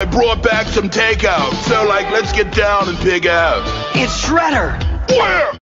brought back some takeout. So like, let's get down and pig out. It's Shredder! Where?